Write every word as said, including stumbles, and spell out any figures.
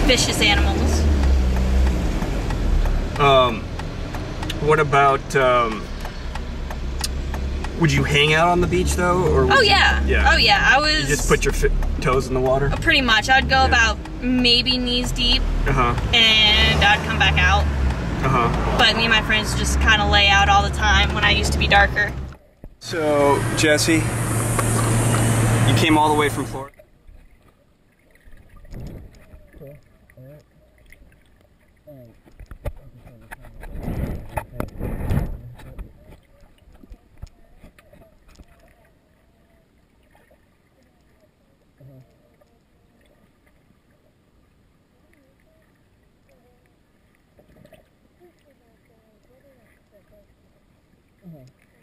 vicious animals. Um, what about, um, would you hang out on the beach though? Or Oh yeah. You, yeah. Oh yeah, I was... You just put your fi toes in the water? Pretty much. I'd go yeah. about maybe knees deep. Uh-huh. And I'd come back out. Uh-huh. But me and my friends just kind of lay out all the time when I used to be darker. So, Jessi, you came all the way from Florida? Okay. All right. All right. Uh-huh.